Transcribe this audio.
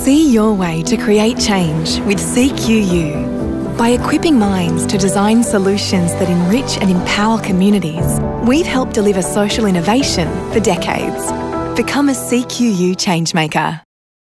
See your way to create change with CQU. By equipping minds to design solutions that enrich and empower communities, we've helped deliver social innovation for decades. Become a CQU changemaker.